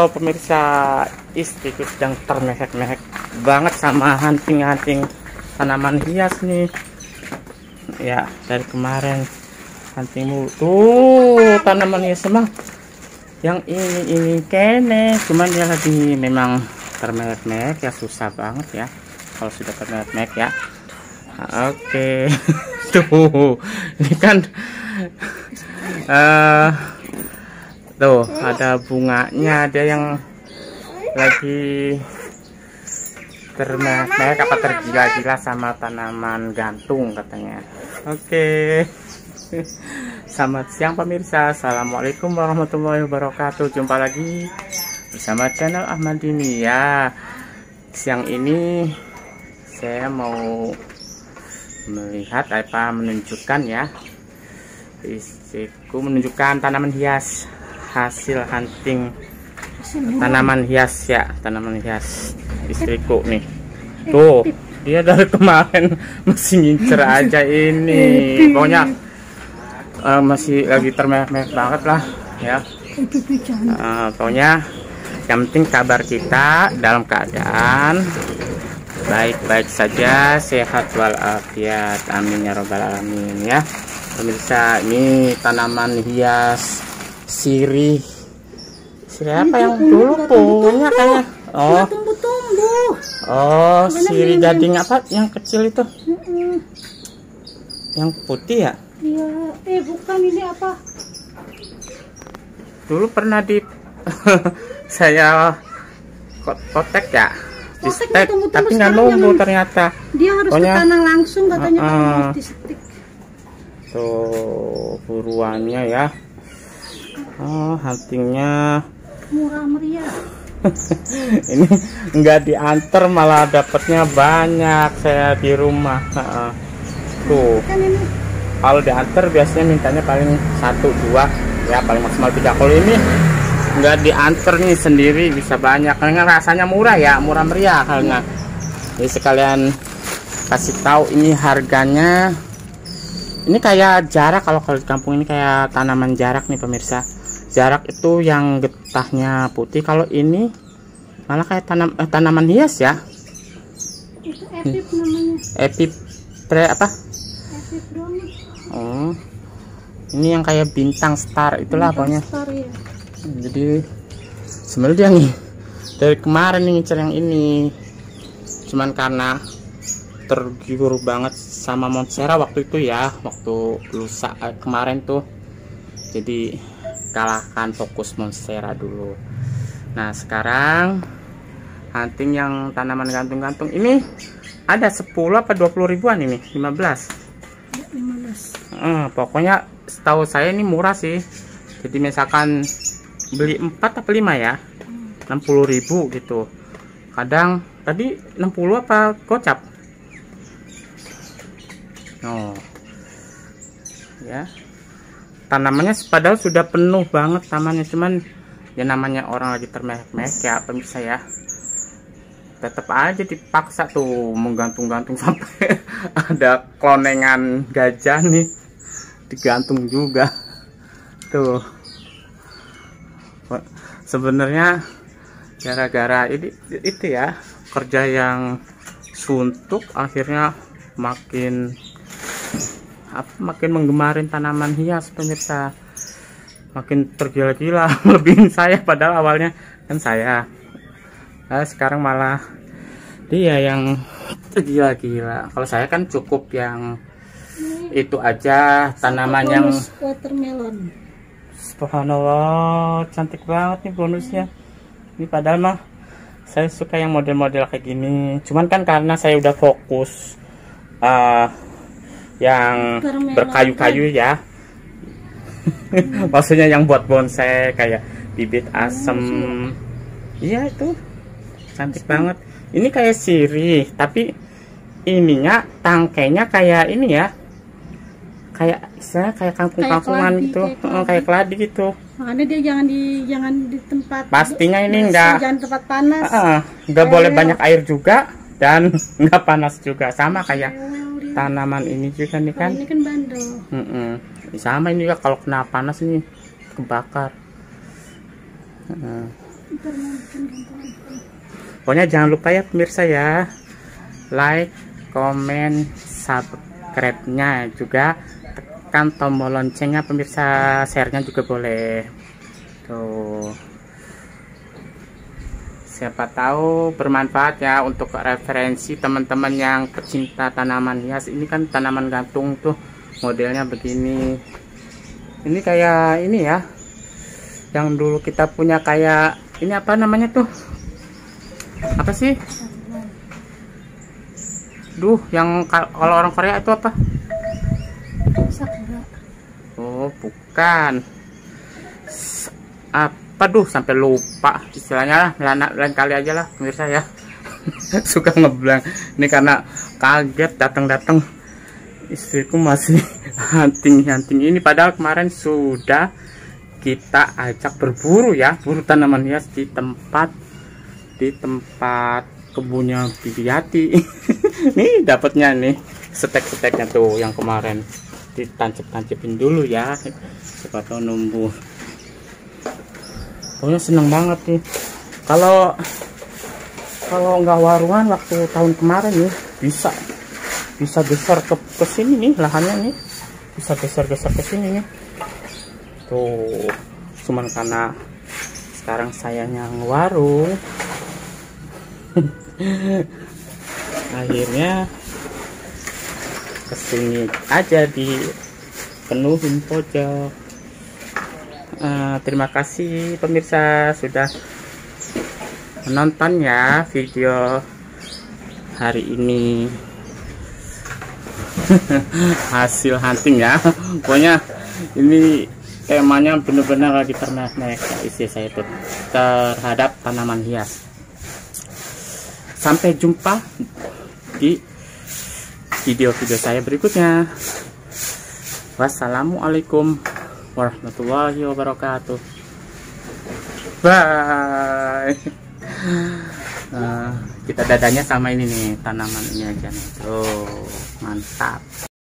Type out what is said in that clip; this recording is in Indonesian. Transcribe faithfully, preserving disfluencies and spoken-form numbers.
Halo pemirsa, istriku sedang termehek-mehek banget sama hunting-hunting tanaman hias nih. Ya, dari kemarin hunting mulu. Tuh, tanaman hias emang yang ini ini kene, cuman dia lagi memang termehek-mehek ya, susah banget ya kalau sudah termehek-mehek ya. Oke. Tuh, ini kan uh, tuh ada bunganya, ada yang lagi termehek apa tergila-gila sama tanaman gantung katanya. Oke. Selamat siang pemirsa, assalamualaikum warahmatullahi wabarakatuh. Jumpa lagi bersama channel Ahmad Dini ya. Siang ini saya mau melihat apa menunjukkan ya, istriku menunjukkan tanaman hias hasil hunting tanaman hias ya, tanaman hias istriku nih. Tuh dia dari kemarin masih ngincer aja ini, pokoknya uh, masih lagi termehek-mehek banget lah ya. Uh, pokoknya yang penting kabar kita dalam keadaan baik-baik saja, sehat walafiat, amin ya robbal alamin ya. Pemirsa, ini tanaman hias sirih. Sirih apa yang dulu punya kayak oh tumbuh-tumbuh. Oh, sirih gading apa yang kecil itu? Yang putih ya? Iya, eh bukan, ini apa? Dulu pernah di saya kotek ya. Di stek, tapi nggak numbuh ternyata. Dia harus pokoknya, ditanam langsung katanya, uh, uh, di stek. Tuh buruannya ya. Oh, huntingnya murah meriah. Ini nggak diantar malah dapatnya banyak saya di rumah. Uh, tuh kan ini kalau diantar biasanya mintanya paling satu dua ya, paling maksimal tiga. Kalau ini nggak diantar nih sendiri bisa banyak karena rasanya murah ya, murah meriah karena. Jadi sekalian kasih tahu ini harganya. Ini kayak jarak, kalau kalau di kampung ini kayak tanaman jarak nih pemirsa. Jarak itu yang getahnya putih, kalau ini malah kayak tanam eh, tanaman hias ya. Itu epip namanya. Epip pre apa? Epip dong. Oh. Ini yang kayak bintang star itulah pokoknya. Star, ya. Jadi sebenarnya dia nih dari kemarin nih ngincer yang ini, cuman karena tergiur banget sama monstera waktu itu ya, waktu lusa eh, kemarin tuh, jadi kalahkan fokus monstera dulu. Nah sekarang hunting yang tanaman gantung-gantung ini ada sepuluh apa dua puluh ribuan ini, lima belas. lima belas. Eh, pokoknya setahu saya ini murah sih. Jadi misalkan beli empat atau lima ya, enam puluh ribu gitu. Kadang tadi enam puluh apa gocap. Oh. Ya. Tanamannya padahal sudah penuh banget tamannya, cuman ya namanya orang lagi termehek-mehek ya pemirsa ya. Tetap aja dipaksa tuh menggantung-gantung sampai ada klonengan gajah nih digantung juga. Tuh. Sebenarnya gara-gara ini itu ya, kerja yang suntuk akhirnya makin apa makin menggemarin tanaman hias pemirsa, makin tergila-gila lebihin saya, padahal awalnya kan saya. Nah, sekarang malah dia yang tergila-gila. Kalau saya kan cukup yang itu aja, tanaman yang watermelon. Subhanallah, cantik banget nih bonusnya. Ini padahal mah saya suka yang model-model kayak gini. Cuman kan karena saya udah fokus uh, yang berkayu-kayu ya. Maksudnya yang buat bonsai kayak bibit asem. Iya itu cantik banget. Ini kayak sirih, tapi ininya tangkainya kayak ini ya. Kayak istilahnya kayak kampung-kampungan gitu, kayak keladi, kayak keladi gitu. Makanya dia jangan di jangan di tempat. Pastinya ini enggak jangan tempat panas. Uh, enggak boleh banyak air juga dan enggak panas juga, sama kayak tanaman ini juga nih kan. Ini kan bandel. Mm -mm. Sama ini juga kalau kena panas ini kebakar. Uh. Ntar mau bikin gantungan. Pokoknya jangan lupa ya pemirsa ya, like, komen, subscribe-nya juga, tekan tombol loncengnya pemirsa, share-nya juga boleh. Tuh, siapa tahu bermanfaat ya untuk referensi teman-teman yang pecinta tanaman hias. Ini kan tanaman gantung tuh, modelnya begini. Ini kayak ini ya, yang dulu kita punya, kayak ini apa namanya tuh, apa sih, duh, yang kalau orang Korea itu apa? Sakura. Oh bukan, S apa duh, sampai lupa istilahnya lah. Lain, lain kali aja lah pemirsa ya. Suka ngeblank ini karena kaget datang-datang istriku masih hunting-hunting ini, padahal kemarin sudah kita ajak berburu ya, buru tanaman hias di tempat di tempat kebunnya Bibi Yati. Nih dapatnya nih setek-seteknya tuh, yang kemarin ditancep-tancepin dulu ya, siapa tahu numbuh. Pokoknya seneng banget nih kalau kalau nggak warungan waktu tahun kemarin nih, bisa bisa geser ke ke sini nih, lahannya nih bisa geser-geser ke sini nih. Tuh, cuman karena sekarang sayanya ngewarung, akhirnya kesini aja dipenuhin pojok. Uh, terima kasih pemirsa sudah menonton ya video hari ini. Hasil hunting ya, pokoknya ini temanya benar-benar lagi ternak-ternak isi saya itu terhadap tanaman hias. Sampai jumpa di video-video saya berikutnya. Wassalamualaikum warahmatullahi wabarakatuh. Bye. Nah, kita dadanya sama ini nih, tanaman ini aja nih. Tuh, mantap.